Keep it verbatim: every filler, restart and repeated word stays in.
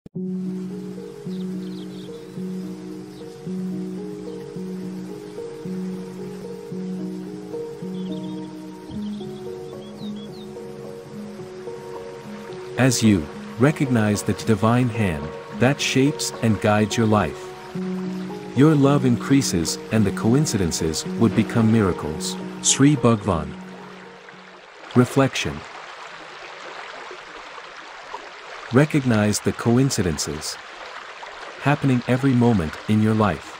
As you recognize the divine hand that shapes and guides your life, your love increases and the coincidences would become miracles. Sri Bhagwan. Reflection. Recognize the coincidences happening every moment in your life.